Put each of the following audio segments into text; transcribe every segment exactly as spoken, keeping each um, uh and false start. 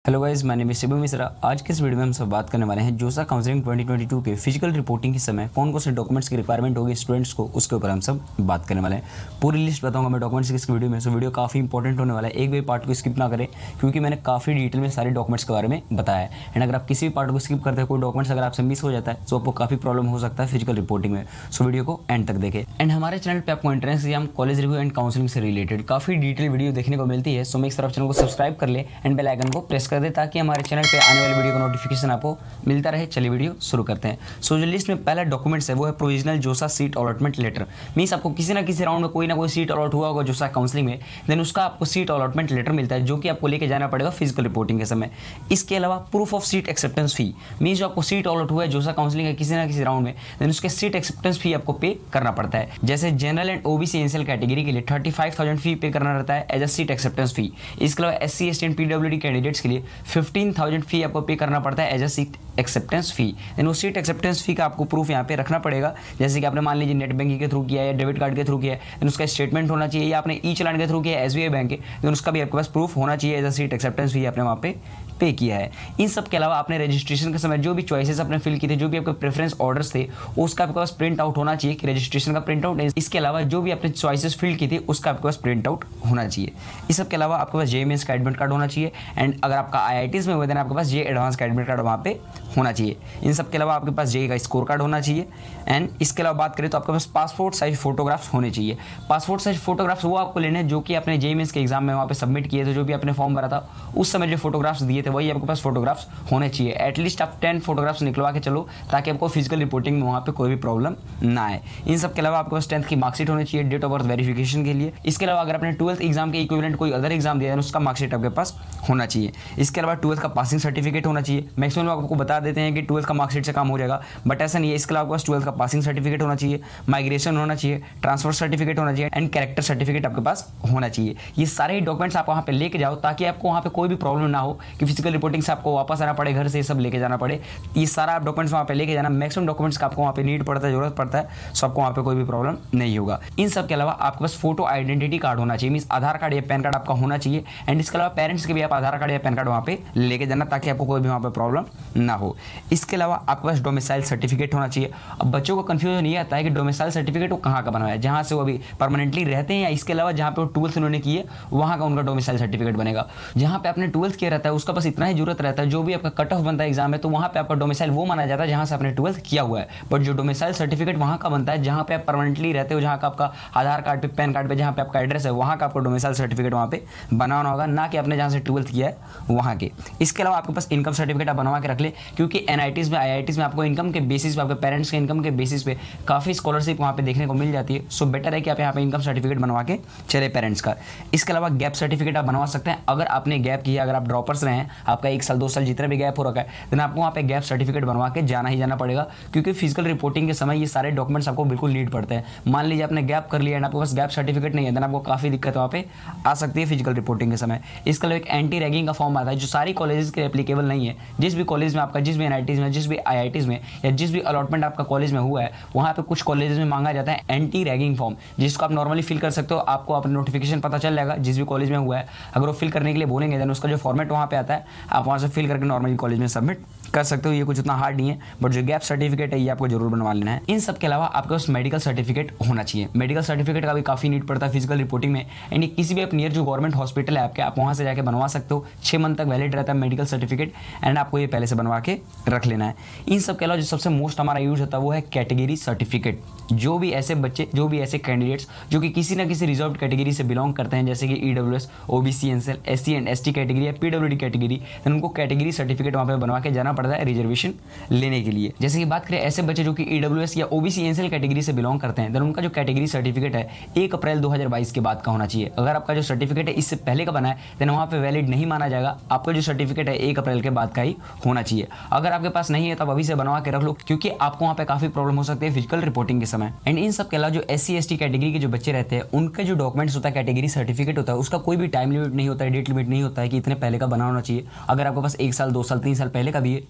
Hello guys, मैंने name Shibu Mishra. आज के इस वीडियो में हम सब बात करने वाले हैं JoSAA counselling twenty twenty two के फिजिकल रिपोर्टिंग के समय कौन कौन से डॉक्यूमेंट्स की रिक्वायरमेंट होगी स्टूडेंट्स को, उसके ऊपर हम सब बात करने वाले हैं। पूरी लिस्ट बताऊंगा मैं डॉक्यूमेंट्स की इस वीडियो में। सो वीडियो काफी इंपॉर्टेंट होने वाला है, एक भी पार्ट को स्किप ना करें क्योंकि मैंने काफी डिटेल में सारे डॉक्यूमेंट्स के बारे में बताया है। एंड अगर आप किसी भी पार्ट को स्किप करते हैं, कोई डॉक्यूमेंट्स अगर आपसे मिस हो जाता है तो आपको काफी प्रॉब्लम हो सकता है फिजिकल रिपोर्टिंग में। सो वीडियो को एंड तक देखें। एंड हमारे चैनल पर आपको entrance exam, college review and counselling से रिलेटेड काफी डिटेल वीडियो देखने को मिलती है। सो मैं इस तरफ चैनल को सब्सक्राइब कर ले एंड बेल आइकन को प्रेस कर दे ताकि हमारे चैनल पे आने वाली वीडियो का नोटिफिकेशन आपको मिलता रहे। चलिए वीडियो शुरू करते हैं। सो जो लिस्ट में पहला डॉक्यूमेंट्स है वो है प्रोविजनल जोसा सीट अलॉटमेंट लेटर। मींस आपको किसी ना किसी राउंड में कोई ना कोई सीट अलॉट हुआ होगा जोसा काउंसलिंग में, देन उसका आपको सीट अलॉटमेंट लेटर मिलता है जो कि आपको लेके जाना पड़ेगा फिजिकल रिपोर्टिंग के समय। इसके अलावा proof of seat acceptance fee, means जो आपको सीट अलॉट हुआ है जोसा काउंसलिंग के किसी ना किसी राउंड में, देन उसके सीट एक्सेप्टेंस फी आपको पे करना पड़ता है। जैसे general and OBC NCL category के लिए थर्टी फाइव थाउजेंड फी पे करना रहता है as a seat acceptance fee. इसके अलावा S C S T and PWD candidates के लिए फिफ्टीन थाउजेंड फी आपको पे करना पड़ता है as a seat acceptance fee. Then वो सीट एक्सेप्टेंस फी का आपको प्रूफ यहाँ पे रखना पड़ेगा। जैसे कि आपने मान लीजिए नेट बैंकिंग के थ्रू किया है या डेबिट कार्ड के थ्रू किया है, देन उसका स्टेटमेंट होना चाहिए, या आपने ई चलान के थ्रू किया है एसबीआई बैंक के, देन उसका भी आपके पास प्रूफ होना चाहिए as a seat acceptance fee आपने वहाँ पे पे किया है। इन सब के अलावा आपने रजिस्ट्रेशन के समय जो भी चॉइसेस आपने फिल किए थे, जो भी आपके प्रेफरेंस ऑर्डर्स थे, उसका आपके पास प्रिंट आउट होना चाहिए कि रजिस्ट्रेशन का प्रिंट आउट। इसके अलावा जो भी आपने चॉइसेस फिल की थी उसका आपके पास प्रिंट आउट होना चाहिए। इस सब के अलावा आपके पास जे मेंस का एडमिट कार्ड होना चाहिए। एंड अगर आपका आई आई टीज़ में हुआ देन आपके पास जे एडवांस का एडमिट कार्ड वहाँ पे होना चाहिए। इन सब के अलावा आपके पास जे का स्कोर कार्ड होना चाहिए। एंड इसके अलावा बात करें तो आपके पास पासपोर्ट साइज फोटोग्राफ्स होने चाहिए। पासपोर्ट साइज फोटोग्राफ्स वो आपको लेने हैं जो कि आपने जे मेंस के एग्जाम में वहाँ पे सबमिट किए थे, जो भी आपने फॉर्म भरा था उस समय जो फोटोग्राफ्स दिए थे वही आपके पास फोटोग्राफ्स होने चाहिए। एटलीस्ट आप टेन फोटोग्राफ्स निकलवा के चलो ताकि आपको फिजिकल रिपोर्टिंग में वहाँ पे कोई भी प्रॉब्लम ना आए। इन सब के अलावा आपके पास टेंथ की मार्कशीट होनी चाहिए डेट ऑफ बर्थ वेरिफिकेशन के लिए। इसके अलावा अगर आपने ट्वेल्थ एग्जाम के इक्विवेलेंट कोई अदर एग्जाम दिया है उसका मार्कशीट आपके पास होना चाहिए। इसके अलावा ट्वेल्थ का पासिंग सर्टिफिकेट होना चाहिए। मैक्सिमम लोग आपको बता देते हैं कि ट्वेल्थ का मार्कशीट से काम हो जाएगा, बट ऐसा नहीं है। इसके अलावा आपके पास ट्वेल्थ का पासिंग सर्टिफिकेट होना चाहिए, माइग्रेशन होना चाहिए, ट्रांसफर सर्टिफिकेट होना चाहिए एंड कैरेक्टर सर्टिफिकेट आपके पास होना चाहिए। ये सारे डॉक्यूमेंट्स आप वहाँ पे लेके जाओ ताकि आपको वहाँ पे कोई भी प्रॉब्लम ना हो कि फिजिकल रिपोर्टिंग से आपको वापस आना पड़े घर से, सब लेके जाना पड़े। ये सारा आप डॉक्यूमेंट्स वहाँ पे लेके जाना। मैक्सिमम डॉक्यूमेंट्स का आपको वहाँ पे नीड पड़ता है, जरूरत पड़ता है, सो आपको वहाँ पे कोई भी प्रॉब्लम नहीं होगा। इन सब के अलावा आपके पास फोटो आइडेंटिटी कार्ड होना चाहिए, मींस आधार कार्ड या पैन कार्ड आपका होना चाहिए। एंड इसके अलावा पेरेंट्स के भी आप आधार कार्ड या पैन कार्ड वहाँ पे लेके जाना ताकि आपको कोई भी वहाँ पे प्रॉब्लम ना हो। इसके अलावा आपके पास डोमिसाइल सर्टिफिकेट होना चाहिए। अब बच्चों को कंफ्यूजन ये आता है कि डोमिसाइल सर्टिफिकेट वो कहाँ का बना है, जहाँ से वो अभी परमानेंटली रहते हैं, या इसके अलावा जहाँ पे वो ट्वेल्थ उन्होंने की है वहाँ का उनका डोमिसाइल सर्टिफिकेट बनेगा। जहाँ पे आपने ट्वेल्थ किया रहता है उसका बस इतना ही जरूरत रहता है, जो भी आपका कट ऑफ बनता है एग्जाम में तो वहाँ पे आपका डोमिसाइल वो माना जाता है जहाँ से आपने ट्वेल्थ किया हुआ है। बट जो डोमिसाइल सर्टिफिकेट वहाँ का बनता है जहाँ पे आप परमानेंटली रहते हो, जहाँ का आपका आधार कार्ड पे, पैन कार्ड पे जहाँ पे आपका एड्रेस है, वहाँ का आपको डोमिसाइल सर्टिफिकेट वहाँ पे बनाना होगा, ना कि आपने जहाँ से ट्वेल्थ किया है वहाँ के। इसके अलावा आपके पास इनकम सर्टिफिकेट आप बनवा के रख ले क्योंकि एनआईटीज़ में, आईआईटीज़ में आपको इनकम के बेसिस पे, आपके पेरेंट्स के इनकम के बेसिस पे काफ़ी स्कॉलरशिप वहाँ पे देखने को मिल जाती है। सो बेटर है कि आप यहाँ पे इनकम सर्टिफिकेट बनवा के चले पेरेंट्स का। इसके अलावा गैप सर्टिफिकेट आप बनवा सकते हैं। अगर आपने गैप किया, अगर आप ड्रॉपर्स रहे हैं, आपका एक साल दो साल जितना भी गैप हो रखा है, देन आपको वहाँ पे गैप सर्टिफिकेट बनवा के जाना ही जाना पड़ेगा क्योंकि फिजिकल रिपोर्टिंग के समय ये सारे डॉक्यूमेंट्स आपको बिल्कुल नीड पड़ते हैं। मान लीजिए आपने गैप कर लिया एंड आपके पास गैप सर्टिफिकेट नहीं है, देन आपको काफ़ी दिक्कत वहाँ पे आ सकती है फिजिकल रिपोर्टिंग के समय। इसके अलावा एक एंटी रैगिंग का फॉर्म आता है जो सारी कॉलेजेस के एप्लीकेबल नहीं है। जिस भी कॉलेज में आपका, जिस भी एनआईटीज़ में, जिस भी आईआईटीज़ में या जिस भी अलॉटमेंट आपका कॉलेज में हुआ है, वहाँ पे कुछ कॉलेजेस में मांगा जाता है एंटी रैगिंग फॉर्म, जिसको आप नॉर्मली फिल कर सकते हो। आपको अपना नोटिफिकेशन पता चल जाएगा जिस भी कॉलेज में हुआ है। अगर वो फिल करने के लिए बोलेंगे देन उसका जो फॉर्मेट वहाँ पे आता है आप वहाँ से फिल करके नॉर्मली कॉलेज में सबमिट कर सकते हो। ये कुछ उतना हार्ड नहीं है, बट जो गैप सर्टिफिकेट है ये आपको जरूर बनवा लेना है। इन सब के अलावा आपके पास मेडिकल सर्टिफिकेट होना चाहिए। मेडिकल सर्टिफिकेट का भी काफी नीड पड़ता है फिजिकल रिपोर्टिंग में। एंड किसी भी आप नियर जो गवर्नमेंट हॉस्पिटल है आपके, आप वहाँ से जाके बनवा सकते हो। छः मंथ तक वैलिड रहता है मेडिकल सर्टिफिकेट एंड आपको ये पहले से बनवा के रख लेना है। इन सब के अलावा जो सबसे मोस्ट हमारा यूज होता है वो है कैटेगरी सर्टिफिकेट। जो भी ऐसे बच्चे, जो भी ऐसे कैंडिडेट्स जो कि किसी ना किसी रिजर्व कैटेगरी से बिलोंग करते हैं, जैसे कि EWS, OBC, NCL, SC and ST category या पीडब्ल्यूडी कैटेगरी, देन उनको कैटेगरी सर्टिफिकेट वहाँ पे बनवा के जाना पड़ता है रिजर्वेशन लेने के लिए। जैसे कि बात करें ऐसे बच्चे जो कि ईडब्ल्यूएस या ओबीसी एनसीएल कैटेगरी से बिलोंग करते हैं, देन उनका जो कैटेगरी सर्टिफिकेट है एक अप्रैल दो हज़ार बाईस के बाद का होना चाहिए। अगर आपका जो सर्टिफिकेट है इससे पहले का बना है देन वहाँ पे वैलिड नहीं माना जाएगा। आपका जो सर्टिफिकेट है एक अप्रैल के बाद का ही होना चाहिए। अगर आपके पास नहीं है तो आप अभी से बनवा के रख लो क्योंकि आपको वहाँ पे काफी प्रॉब्लम हो सकती है फिजिकल रिपोर्टिंग के समय। एंड इन सब के अलावा जो S C S T category के जो बच्चे रहते हैं उनके जो डॉक्यूमेंट्स होता है, कैटेगरी सर्टिफिकेट होता है, उसका कोई भी टाइम लिमिट नहीं होता है, डेट लिमिट नहीं होता है कि इतने पहले का बना होना चाहिए। अगर आपके पास एक साल, दो साल, तीन साल पहले का भी है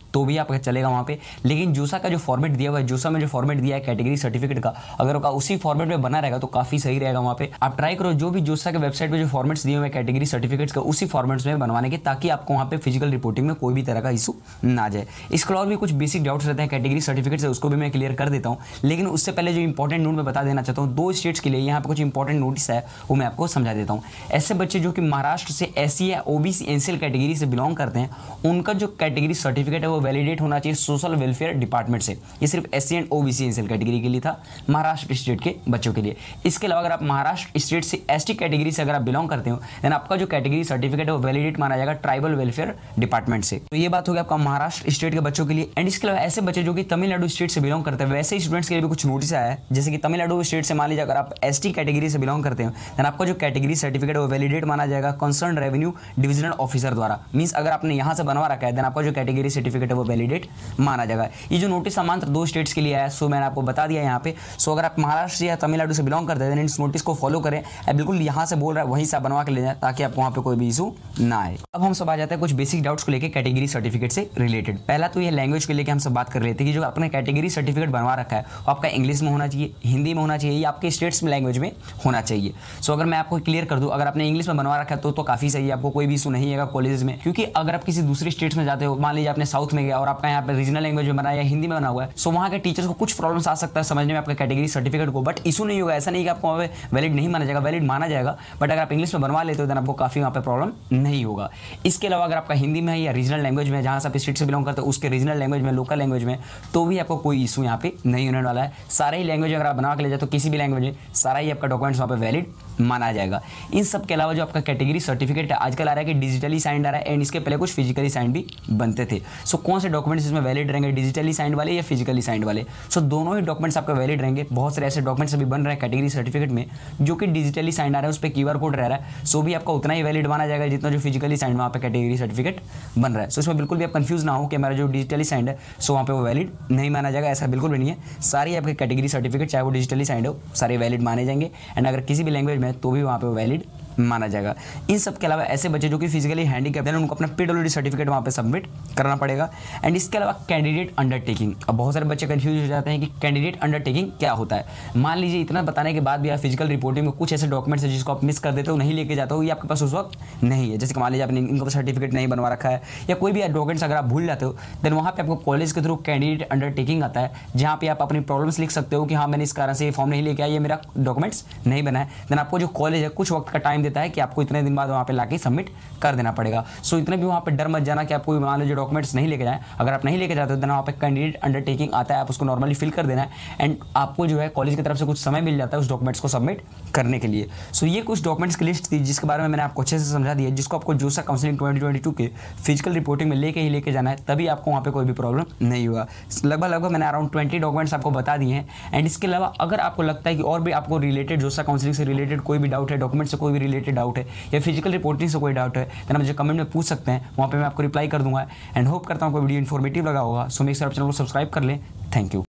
तो भी आपका चलेगा वहाँ पे। लेकिन जोसा का जो फॉर्मेट दिया हुआ है, जोसा में जो फॉर्मेट दिया है कैटेगरी सर्टिफिकेट का, अगर आपका उसी फॉर्मेट में बना रहेगा तो काफी सही रहेगा वहाँ पे। आप ट्राई करो जो भी जोसा के वेबसाइट पे जो फॉर्मेट्स दिए हुए हैं कैटेगरी सर्टिफिकेट्स का, उसी फॉर्मेट्स में बनवाने के, ताकि आपको वहाँ पे फिजिकल रिपोर्टिंग में कोई भी तरह का इशू ना जाए। इसके और भी कुछ बेसिक डाउट्स रहते हैं कैटेगरी सर्टिफिकेट से, उसको भी मैं क्लियर कर देता हूँ। लेकिन उससे पहले जो इंपॉर्टेंट नोट मैं बता देना चाहता हूँ, दो स्टेट्स के लिए यहाँ पे कुछ इंपॉर्टेंट नोटिस है, वो मैं आपको समझा देता हूँ। ऐसे बच्चे जो कि महाराष्ट्र से एससी या ओबीसी एनसीएल कैटेगरी से बिलोंग करते हैं, उनका जो कैटेगरी सर्टिफिकेट है वो वैलिडेट होना चाहिए सोशल वेलफेयर डिपार्टमेंट से। ये सिर्फ SC and OBC NCL category के लिए था, महाराष्ट्र स्टेट के बच्चों के लिए। इसके अलावा अगर आप महाराष्ट्र स्टेट से एसटी कैटेगरी से अगर आप बिलोंग करते हो, देन आपका जो कैटेगरी सर्टिफिकेट है वो वैलिडेट माना जाएगा ट्राइबल वेलफेयर डिपार्टमेंट से। तो ये बात होगी आपका महाराष्ट्र स्टेट के बच्चों के लिए। एंड इसके अलावा ऐसे बच्चे जो कि तमिलनाडु स्टेट से बिलोंग करते हैं, वैसे स्टूडेंट्स के लिए भी कुछ नोटिस आया है। जैसे कि तमिलनाडु स्टेट से मान लीजिए अगर आप एसटी कैटेगरी से बिलोंग करते हो, देन आपका जो कैटेगरी सर्टिफिकेट है वो वैलिडेट माना जाएगा कंसर्न रेवेन्यू डिविजनल ऑफिसर द्वारा। मींस अगर आपने यहाँ से बनवा रखा है, देन आपका जो कैटेगरी सर्टिफिकेट है वो वैलिडेट माना जाएगा। ये जो नोटिस मात्र दो स्टेट्स के लिए आया, सो मैंने आपको बता दिया यहाँ पे। सो अगर आप महाराष्ट्र या तमिलनाडु से बिलोंग करते हैं, देन इस नोटिस को फॉलो करें। बिल्कुल यहाँ से बोल रहा है वहीं से बनवा के ले जाए, ताकि आपको वहाँ पे कोई भी इशू ना आए। अब हम सब आ जाते हैं कुछ बेसिक डाउट्स को लेकर कैटेगरी सर्टिफिकेट से रिलेटेड। पहला तो ये लैंग्वेज को लेकर हम सब बात कर लेते हैं कि जो आपने कैटेगरी सर्टिफिकेट बनवा रखा है वो आपका इंग्लिश में होना चाहिए, हिंदी में होना चाहिए, या आपके स्टेट्स में लैंग्वेज में होना चाहिए। सो अगर मैं आपको क्लियर कर दूं, अगर आपने इंग्लिश में बनवा रखा है तो तो काफी सही है, आपको कोई भी इशू नहीं है कॉलेज में। क्योंकि अगर आप किसी दूसरे स्टेट्स में जाते हो, मान लीजिए आपने साउथ में गया और आपका यहाँ पे रीजनल लैंग्वेज में बना या हिंदी में बना हुआ है, सो वहाँ के टीचर्स को कुछ प्रॉब्लम्स आ सकता है समझने में आपका कैटेगरी सर्टिफिकेट को, बट इशू नहीं होगा। ऐसा नहीं कि आपको वहाँ पे वैलिड नहीं माना जाएगा, वैलिड माना जाएगा। बट अगर आप इंग्लिश में बनवा लेते हो, देन आपको काफी वहाँ पे प्रॉब्लम नहीं होगा। इसके अलावा अगर आपका हिंदी में है या रीजनल लैंग्वेज में, जहाँ से आप स्टेट से बिलोंग करते हो उसके रीजनल लैंग्वेज में, लोकल लैंग्वेज में, तो भी आपको कोई इशू यहाँ पे नहीं होने वाला है। सारे ही लैंग्वेज अगर आप बना के ले जाए तो किसी भी लैंग्वेज में सारा ही आपका डॉक्यूमेंट्स वहाँ पे वैलिड माना जाएगा। इन सब के अलावा जो आपका कैटेगरी सर्टिफिकेट है आजकल आ रहा है कि डिजिटली साइंड आ रहा है, एंड इसके पहले कुछ फिजिकली साइंड भी बनते थे। सो कौन से डॉक्यूमेंट्स इसमें वैलिड रहेंगे, डिजिटली साइंड वाले या फिजिकली साइंड वाले? सो दोनों ही डॉक्यूमेंट्स आपके वैलिड रहेंगे। बहुत सारे ऐसे डॉक्यूमेंट्स अभी बन रहे हैं कैटेगरी सर्टिफिकेट में जो कि डिजिटली साइंड आ रहा है, उस पर क्यूआर कोड रह रहा है, सो भी आपका उतना ही वैलिड माना जाएगा जितना जो फिजिकली साइंड वहाँ पे कैटेगरी सर्टिफिकेट बन रहा है। सो इसमें बिल्कुल भी आप कंफ्यूज ना हो कि हमारा जो डिजिटली साइंड है सो वहाँ पे वो वैलिड नहीं माना जाएगा, ऐसा बिल्कुल भी नहीं है। सारी आपके कैटेगरी सर्टिफिकेट चाहे वो डिजिटली साइंड हो, सारे वैलिड माने जाएंगे। एंड अगर किसी भी लैंग्वेज में तो भी वहाँ पे वो वैलिड माना जाएगा। इन सब के अलावा ऐसे बच्चे जो कि फिजिकली हैंडीकैप्ड हैं, उनको अपना पीडब्ल्यूडी सर्टिफिकेट वहाँ पे सबमिट करना पड़ेगा। एंड इसके अलावा कैंडिडेट अंडरटेकिंग, अब बहुत सारे बच्चे कंफ्यूज हो जाते हैं कि कैंडिडेट अंडरटेकिंग क्या होता है। मान लीजिए इतना बताने के बाद भी आप फिजिकल रिपोर्टिंग में कुछ ऐसे डॉक्यूमेंट्स हैं जिसको आप मिस कर देते हो, नहीं लेके जाते हो, ये आपके पास उस वक्त नहीं है। जैसे कि मान लीजिए आपने इनकम सर्टिफिकेट नहीं बनवा रखा है या कोई भी डॉक्यूमेंट्स अगर आप भूल जाते हो, देन वहाँ पे आपको कॉलेज के थ्रू कैंडिडेट अंडरटेकिंग आता है, जहाँ पे आप अपनी प्रॉब्लम्स लिख सकते हो कि हाँ मैंने इस कारण से ये फॉर्म नहीं लेके आया, ये मेरा डॉक्यूमेंट्स नहीं बना है। देन आपको जो कॉलेज है कुछ वक्त का टाइम देता है कि आपको इतने दिन बाद वहाँ पे लाके सबमिट कर देना पड़ेगा। सो इतने भी वहाँ पे डर मत जाना कि आपको मान लीजिए डॉक्यूमेंट्स नहीं लेके जाए। अगर आप नहीं लेके जाते हो देन वहाँ पे कैंडिडेट अंडरटेकिंग आता है, आप उसको नॉर्मली फिल कर देना है, एंड आपको जो है कॉलेज की तरफ से कुछ समय मिल जाता है उस डॉक्यूमेंट्स को सबमिट करने के लिए। सो ये कुछ डॉक्यूमेंट्स की लिस्ट थी जिसके बारे में मैंने आपको अच्छे से समझा दिया, जिसको आपको JoSAA counselling twenty twenty two के फिजिकल रिपोर्टिंग में लेके ही लेके जाना है, तभी आपको वहाँ पे कोई भी प्रॉब्लम नहीं होगा। लगभग लगभग मैंने अराउंड ट्वेंटी डॉक्यूमेंट्स आपको बता दिए हैं। एंड इसके अलावा अगर आपको लगता है कि और भी आपको रिलेटेड जोसा काउंसलिंग से रिलेटेड कोई भी डाउट है, डॉक्यूमेंट से कोई भी रिलेटेड डाउट है या फिजिकल रिपोर्टिंग से कोई डाउट है, देन मुझे कमेंट में पूछ सकते हैं, वहाँ पे मैं आपको रिप्लाई कर दूंगा। एंड होप करता हूँ कोई वीडियो इन्फॉर्मेटिव लगा होगा। सो मेक श्योर आप चैनल को सब्सक्राइब कर लें। Thank you.